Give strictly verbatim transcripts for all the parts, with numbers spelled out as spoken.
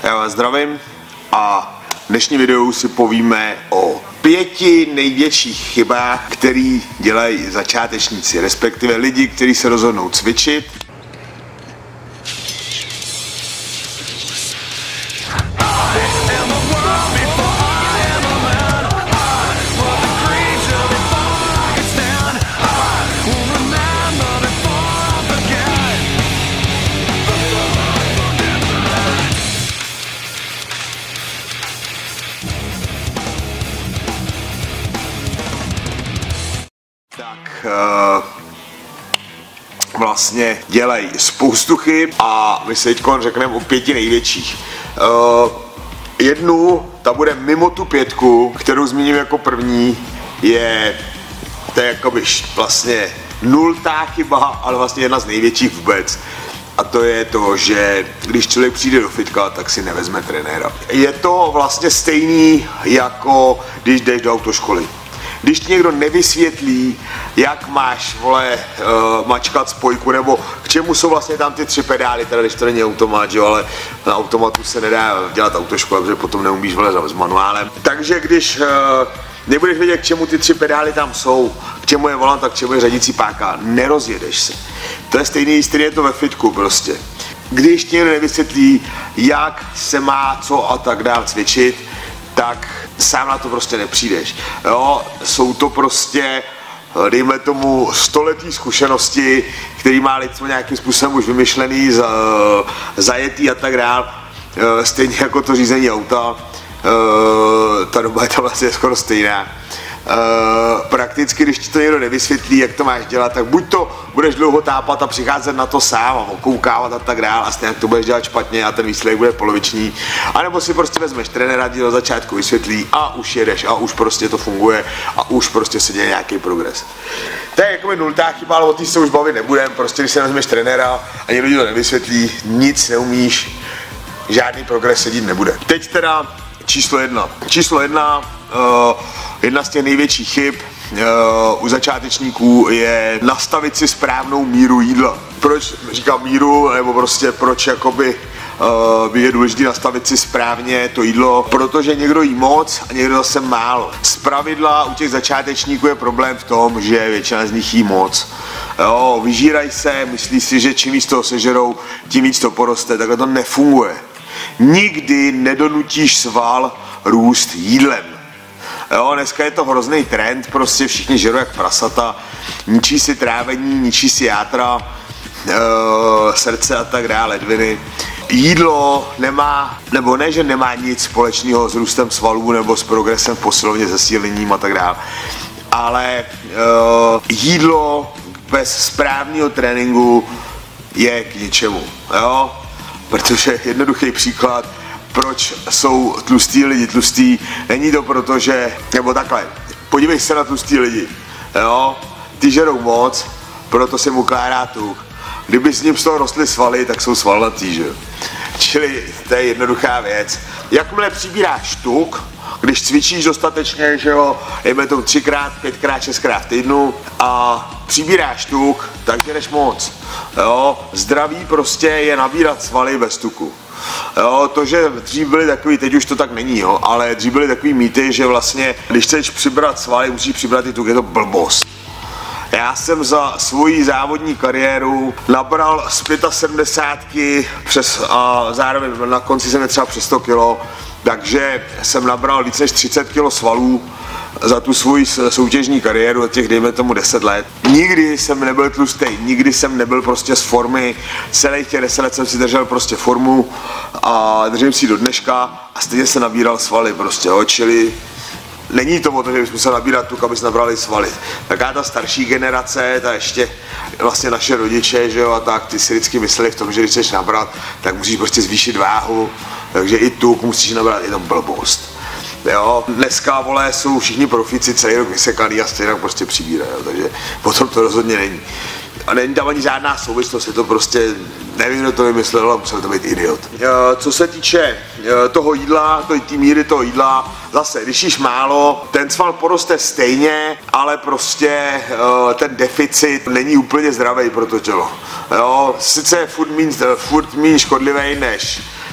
Já vás zdravím a v dnešním videu si povíme o pěti největších chybách, které dělají začátečníci, respektive lidi, kteří se rozhodnou cvičit. Tak uh, vlastně dělají spoustu chyb a my se teď řekneme o pěti největších. Uh, jednu, ta bude mimo tu pětku, kterou zmíním jako první, je, to je jakoby vlastně nultá chyba, ale vlastně jedna z největších vůbec. A to je to, že když člověk přijde do fitka, tak si nevezme trenéra. Je to vlastně stejný, jako když jdeš do autoškoly. Když ti někdo nevysvětlí, jak máš, vole, uh, mačkat spojku, nebo k čemu jsou vlastně tam ty tři pedály, teda když to není automat, jo, ale na automatu se nedá dělat autoškola, protože potom neumíš, vole, s manuálem. Takže když uh, nebudeš vědět, k čemu ty tři pedály tam jsou, k čemu je volant a k čemu je řadící páka, nerozjedeš se. To je stejný, stejný je to ve fitku prostě. Když ti někdo nevysvětlí, jak se má co a tak dál cvičit, tak sám na to prostě nepřijdeš. Jo, jsou to prostě, dejme tomu, stoletý zkušenosti, který má lidstvo nějakým způsobem už vymyšlený, zajetý a tak dál. Stejně jako to řízení auta, ta doba je tam vlastně skoro stejná. Uh, prakticky, když ti to někdo nevysvětlí, jak to máš dělat, tak buď to budeš dlouho tápat a přicházet na to sám a okoukávat a tak dál a stejně to budeš dělat špatně a ten výsledek bude poloviční, anebo si prostě vezmeš trenéra, ti do začátku vysvětlí a už jedeš a už prostě to funguje a už prostě se děje nějaký progres. To je jako nultá chyba, ale o té se už bavit nebudem, prostě když si vezmeš trenéra a někdo ti to nevysvětlí, nic neumíš, žádný progres se dít nebude. Teď teda číslo jedna. Číslo jedna, uh, jedna z těch největších chyb uh, u začátečníků je nastavit si správnou míru jídla. Proč říkám míru, nebo prostě proč jakoby uh, je důležité nastavit si správně to jídlo, protože někdo jí moc a někdo zase málo. Zpravidla u těch začátečníků je problém v tom, že většina z nich jí moc. Jo, vyžírají se, myslí si, že čím víc toho sežerou, tím víc to poroste, takhle to nefunguje. Nikdy nedonutíš sval růst jídlem. Jo, dneska je to hrozný trend, prostě všichni žerou jak prasata, ničí si trávení, ničí si játra, e, srdce a tak dále, ledviny. Jídlo nemá, nebo ne, že nemá nic společného s růstem svalů nebo s progresem v posilovně, zesílením a tak dále, ale e, jídlo bez správného tréninku je k ničemu, jo? Protože jednoduchý příklad, proč jsou tlustí lidi tlustí, není to proto, že, nebo takhle, podívej se na tlustí lidi, jo, ty žerou moc, proto se mu kládá tuk. Kdyby s ním z toho rostly svaly, tak jsou svalnatý, že jo. Čili to je jednoduchá věc. Jakmile přibíráš tuk, když cvičíš dostatečně, že jo, jeme to třikrát, pětkrát, šestkrát v týdnu a přibíráš tuk, tak jdeš moc. Jo, zdraví prostě je nabírat svaly bez tuku. Jo, to, že dřív byly takový, teď už to tak není, jo, ale dřív byly takový mýty, že vlastně, když chceš přibrat svaly, musíš přibrat i tuk, je to blbost. Já jsem za svoji závodní kariéru nabral z sedmdesátky přes a zároveň na konci jsem je třeba přes sto kilo, takže jsem nabral více než třicet kilo svalů za tu svoji soutěžní kariéru, těch dejme tomu deset let. Nikdy jsem nebyl tlustý, nikdy jsem nebyl prostě z formy, celých těch deset let jsem si držel prostě formu a držím si do dneška a stejně se nabíral svaly prostě, jo, čili není to o to, že bychom se nabírat tuk, aby se nabrali svaly. Taká ta starší generace, ta ještě vlastně naše rodiče, že jo, a tak, ty si vždycky mysleli v tom, že když chceš nabrat, tak musíš prostě zvýšit váhu, takže i tuk musíš nabrat, je to blbost. Jo, dneska, vole, jsou všichni profíci celý rok vysekaný a stejně prostě přibírají, takže potom to rozhodně není. A není tam ani žádná souvislost, je to prostě, nevím, kdo to vymyslel, ale musel to být idiot. Co se týče toho jídla, té míry toho jídla, zase, když jíš málo, ten sval poroste stejně, ale prostě ten deficit není úplně zdravý pro to tělo. Jo, sice je furt méně škodlivý než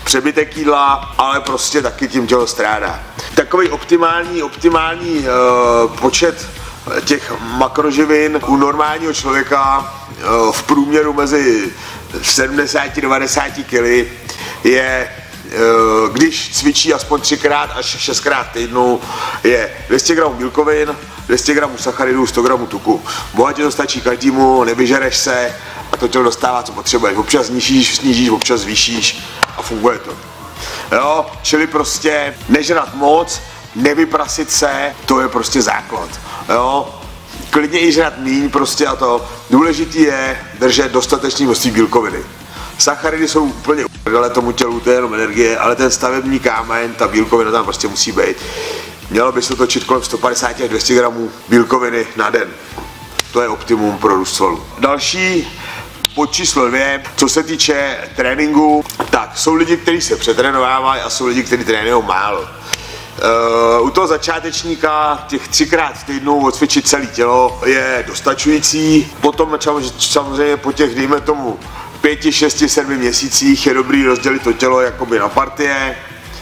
přebytek jídla, ale prostě taky tím tělo strádá. Takový optimální, optimální uh, počet těch makroživin u normálního člověka uh, v průměru mezi sedmdesát až devadesát kg je, uh, když cvičí aspoň třikrát až šestkrát v týdnu, je dvě stě gramů bílkovin, dvě stě gramů sacharidů, sto gramů tuku. Bohatě to stačí každému, nevyžereš se a to tělo dostává, co potřebuješ. Občas snížíš, snížíš, občas zvýšíš a funguje to. Jo, čili prostě nežrat moc, nevyprasit se, to je prostě základ. Jo, klidně i žrat míň prostě a to. Důležitý je držet dostatečný množství bílkoviny. Sacharidy jsou úplně ale tomu tělu, to je jenom energie, ale ten stavební kámen, ta bílkovina tam prostě musí být. Mělo by se točit kolem sto padesát až dvě stě gramů bílkoviny na den. To je optimum pro růst svalů. Další bod číslo dvě, co se týče tréninku, tak jsou lidi, kteří se přetrénovávají a jsou lidi, kteří trénují málo. Uh, u toho začátečníka těch třikrát v týdnu odcvičit celé tělo je dostačující. Potom samozřejmě po těch, dejme tomu, pěti, šesti, sedmi měsících je dobrý rozdělit to tělo jakoby na partie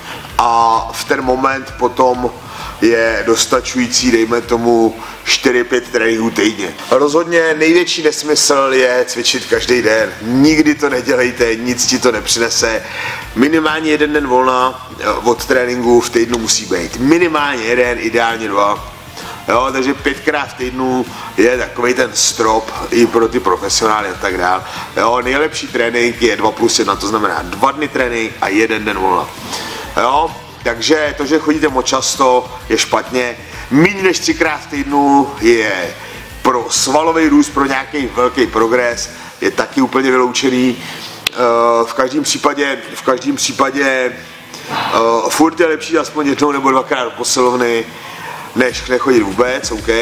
a v ten moment potom je dostačující, dejme tomu, čtyři pět tréninků týdně. Rozhodně největší nesmysl je cvičit každý den. Nikdy to nedělejte, nic ti to nepřinese. Minimálně jeden den volna od tréninku v týdnu musí být. Minimálně jeden, ideálně dva. Jo, takže pětkrát v týdnu je takový ten strop i pro ty profesionály a tak dále. Jo, nejlepší trénink je dva plus jedna, to znamená dva dny trénink a jeden den volna. Jo, takže to, že chodíte moc často, je špatně. Méně než třikrát v týdnu je pro svalový růst, pro nějaký velký progres, je taky úplně vyloučený. V každém případě, v každém případě uh, furt je lepší aspoň jednou nebo dvakrát do posilovny, než nechodit vůbec, OK,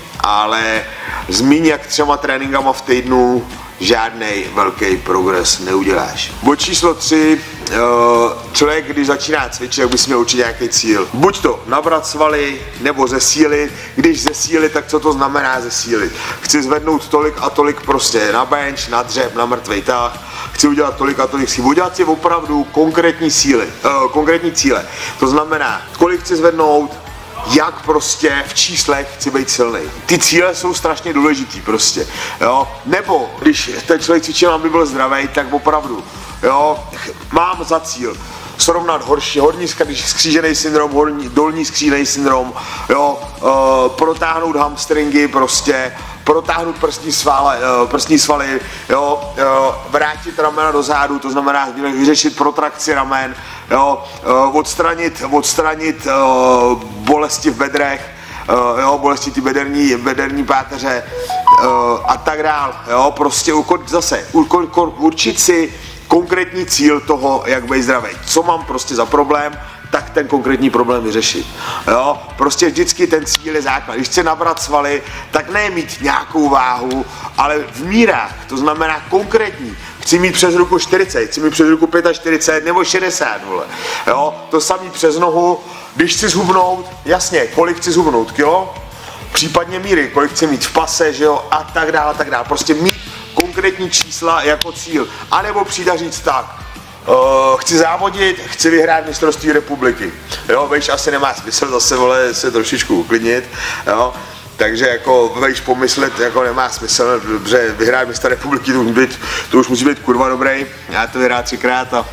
ale s míň jak třema tréninkama v týdnu žádnej velký progres neuděláš. Bod číslo tři, člověk, když začíná cvičit, tak bys měl určitě nějaký cíl. Buď to nabrat svaly, nebo zesílit. Když zesílit, tak co to znamená zesílit? Chci zvednout tolik a tolik prostě na bench, na dřep, na mrtvej tah. Chci udělat tolik a tolik síl. Udělat si opravdu konkrétní síly, uh, konkrétní cíle. To znamená, kolik chci zvednout, jak prostě v číslech chci být silný. Ty cíle jsou strašně důležitý prostě, jo. Nebo když ten člověk cvičí, aby byl zdravý, tak opravdu, jo, mám za cíl srovnat horší, horní skřížený syndrom, horní, dolní skřížený syndrom, jo, uh, protáhnout hamstringy prostě, protáhnout prsní svaly, uh, prsní svaly, jo, uh, vrátit ramena do zádu, to znamená vyřešit protrakci ramen, jo, uh, odstranit, odstranit uh, bolesti v bedrech, uh, jo, bolesti ty bederní, bederní páteře uh, a tak dál, jo, prostě zase určit si konkrétní cíl toho, jak být zdravý. Co mám prostě za problém, tak ten konkrétní problém vyřešit. Jo? Prostě vždycky ten cíl je základ. Když chci nabrat svaly, tak ne mít nějakou váhu, ale v mírách, to znamená konkrétní. Chci mít přes ruku čtyřicet, chci mít přes ruku čtyřicet pět nebo šedesát, vole. Jo? To samý přes nohu, když chci zhubnout, jasně, kolik chci zhubnout, kilo? Případně míry, kolik chci mít v pase, že jo, a tak dále, a tak dále. Prostě mít konkrétní čísla jako cíl. A nebo přijde říct tak, uh, chci závodit, chci vyhrát mistrovství republiky. Jo, víš, asi nemá smysl zase, vole, se trošičku uklidnit, jo. Takže jako, víš, pomyslet, jako nemá smysl, dobře, vyhrát mistra republiky, to, být, to už musí být kurva dobrý. Já to vyhrát třikrát a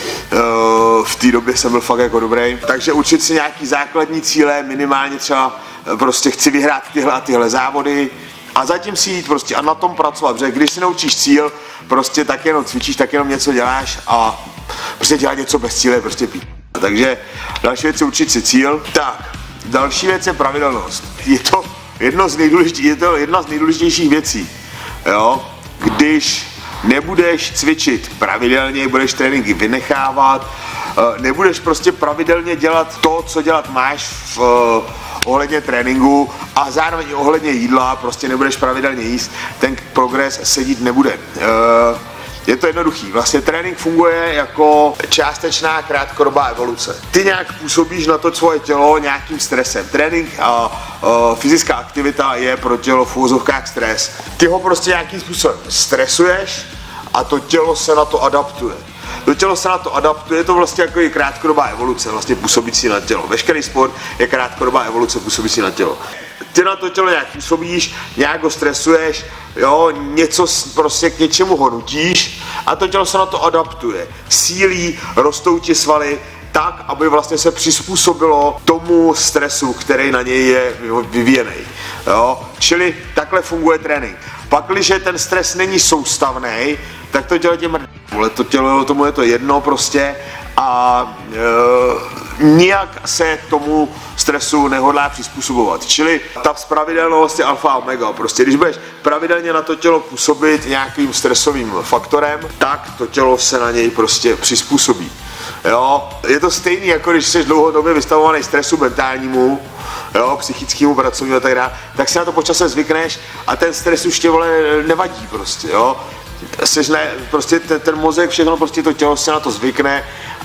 uh, v té době jsem byl fakt jako dobrý. Takže učit si nějaký základní cíle, minimálně třeba prostě chci vyhrát tyhle a tyhle závody, a zatím si jít prostě a na tom pracovat, protože když si naučíš cíl, prostě tak jenom cvičíš, tak jenom něco děláš a prostě dělat něco bez cíle je prostě pít. Takže další věc je učit si cíl. Tak, další věc je pravidelnost. Je to, jedno z je to jedna z nejdůležitějších věcí, jo? Když nebudeš cvičit pravidelně, budeš tréninky vynechávat, nebudeš prostě pravidelně dělat to, co dělat máš v ohledně tréninku a zároveň i ohledně jídla, prostě nebudeš pravidelně jíst, ten progres se dít nebude. Je to jednoduchý, vlastně trénink funguje jako částečná krátkodobá evoluce. Ty nějak působíš na to svoje tělo nějakým stresem. Trénink a, a fyzická aktivita je pro tělo v úvozovkách stres. Ty ho prostě nějakým způsobem stresuješ a to tělo se na to adaptuje. To tělo se na to adaptuje, je to vlastně jako i krátkodobá evoluce, vlastně působící na tělo. Veškerý sport je krátkodobá evoluce působící na tělo. Ty na to tělo nějak působíš, nějak ho stresuješ, jo, něco prostě k něčemu ho nutíš a to tělo se na to adaptuje. Sílí, rostou ti svaly tak, aby vlastně se přizpůsobilo tomu stresu, který na něj je vyvíjený. Jo. Čili takhle funguje trénink. Pakliže ten stres není soustavný, tak to tělo tě mrdá. To tělo, tomu je to jedno prostě a e, nijak se tomu stresu nehodlá přizpůsobovat. Čili ta spravidelnost je alfa a omega. Prostě když budeš pravidelně na to tělo působit nějakým stresovým faktorem, tak to tělo se na něj prostě přizpůsobí. Jo, je to stejný, jako když jsi dlouhodobě vystavovaný stresu mentálnímu, jo, psychickému, pracovnímu a tak dále, tak si na to po čase zvykneš a ten stres už tě, vole, nevadí prostě, jo. Jsi ne, prostě ten, ten mozek, všechno, prostě to tělo se na to zvykne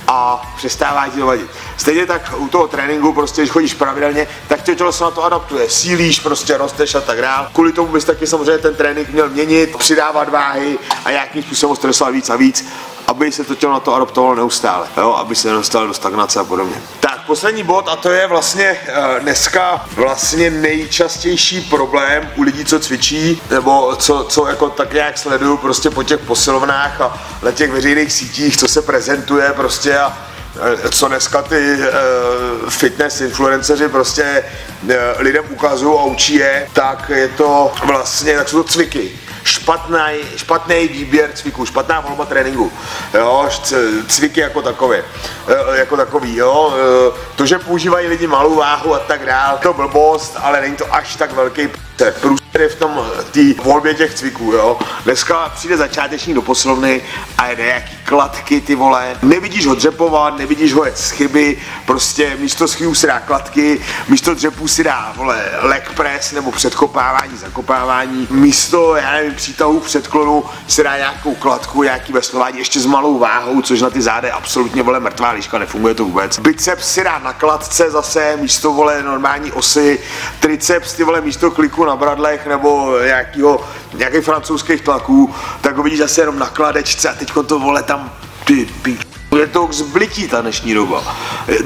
a přestává ti to vadit. Stejně tak u toho tréninku, prostě když chodíš pravidelně, tak to tělo se na to adaptuje, sílíš, prostě rosteš a tak dále. Kvůli tomu bys taky samozřejmě ten trénink měl měnit, přidávat váhy a nějakým způsobem stresovat víc a víc, aby se to tělo na to adaptovalo neustále, jo, aby se nedostalo do stagnace a podobně. Tak, poslední bod, a to je vlastně uh, dneska vlastně nejčastější problém u lidí, co cvičí, nebo co, co jako tak nějak sleduju prostě po těch posilovnách a na těch veřejných sítích, co se prezentuje prostě a co dneska ty uh, fitness influenceři prostě uh, lidem ukazují a učí je, tak je to vlastně, tak jsou to cviky. Špatný, špatný výběr cviků, špatná volba tréninku, jo, cviky jako takové, jako takový, jo, to, že používají lidi malou váhu a tak dál, to blbost, ale není to až tak velký průser v tom, tý volbě těch cviků, jo. Dneska přijde začátečník do posilovny a jede jaký kladky, ty vole, nevidíš ho dřepovat, nevidíš ho jet z chyby, prostě místo schybů si dá kladky, místo dřepů si dá, vole, leg press nebo předkopávání, zakopávání, místo, já nevím, přítahů předklonu si dá nějakou kladku, nějaký veslování, ještě s malou váhou, což na ty záda je absolutně, vole, mrtvá líška, nefunguje to vůbec. Biceps si dá na kladce zase, místo, vole, normální osy, triceps, ty vole, místo kliku na bradlech nebo nějakýho, nějakých francouzských tlaků, tak ho vidíš zase jenom na kladečce a teďko to, vole, tam ty píč. Je to zblití ta dnešní doba.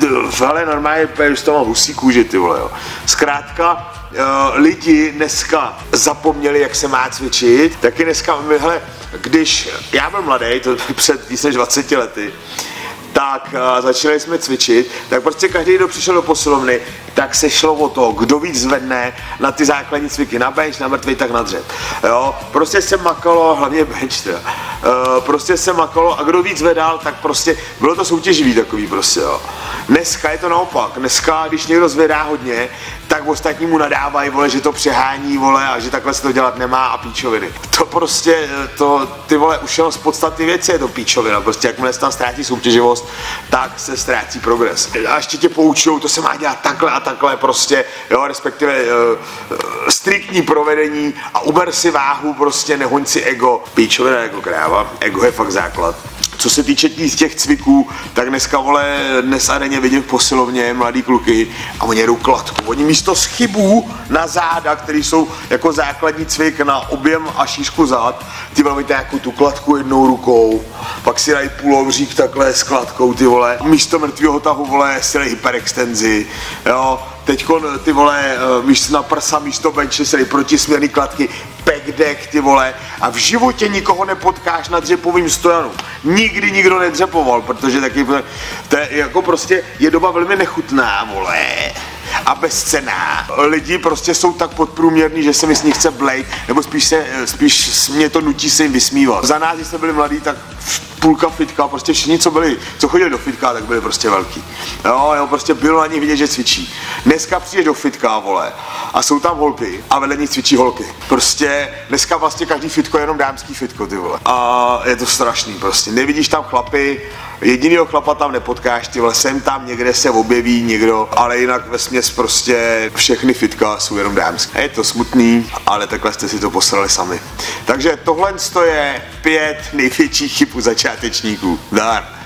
Ale normálně z toho husí kůži, ty vole, jo. Zkrátka, uh, lidi dneska zapomněli, jak se má cvičit, taky dneska, hele, když já byl mladý, to před víc než dvaceti lety, tak uh, začali jsme cvičit, tak prostě každý, kdo přišel do posilovny, tak se šlo o to, kdo víc zvedne na ty základní cviky, na bench, na mrtvej, tak na dřep. Jo, prostě se makalo, hlavně bench teda, uh, prostě se makalo a kdo víc zvedal, tak prostě bylo to soutěživý takový prostě, jo. Dneska je to naopak, dneska, když někdo zvedá hodně, tak ostatní mu nadávají, vole, že to přehání, vole, a že takhle se to dělat nemá a píčoviny. To prostě, to, ty vole, už jenom z podstaty věci je to píčovina, prostě jakmile se tam ztrácí soutěživost, tak se ztrácí progres. A ještě tě poučujou, to se má dělat takhle a takhle prostě, jo, respektive uh, uh, striktní provedení a uber si váhu, prostě nehoň si ego. Píčovina jako kráva, ego je fakt základ. Co se týče těch cviků, tak dneska, vole, dnes a denně vidím v posilovně mladý kluky a oni jedou kladku. Oni místo schybů na záda, které jsou jako základní cvik na objem a šířku zád, ty vole, máte jako tu kladku jednou rukou, pak si dají půlovřík takhle s kladkou, ty vole, místo mrtvýho tahu, vole, si dají hyperextenzi, jo. Teďko, ty vole, místo na prsa, místo benče se dají protisměrný kladky, backdeck, ty vole, a v životě nikoho nepotkáš na dřepovým stojanu. Nikdy nikdo nedřepoval, protože taky, to je jako prostě, je doba velmi nechutná, vole, a bezcenná. Lidi prostě jsou tak podprůměrní, že se mi z nich chce blejt, nebo spíš, se, spíš mě to nutí se jim vysmívat. Za nás, když jsme byli mladí, tak půlka fitka, prostě všichni, co byli, co chodili do fitka, tak byli prostě velký. Jo, jo, prostě bylo na nich vidět, že cvičí. Dneska přijdeš do fitka, vole, a jsou tam holky a vedle nich cvičí holky. Prostě dneska vlastně každý fitko je jenom dámský fitko, ty vole. A je to strašný prostě. Nevidíš tam chlapy, jedinýho chlapa tam nepotkáš, ty vole, sem tam někde se objeví někdo, ale jinak vesměs prostě všechny fitka jsou jenom dámské. Je to smutný, ale takhle jste si to posrali sami. Takže tohle je pět největších chyb u začátečníků. Dar.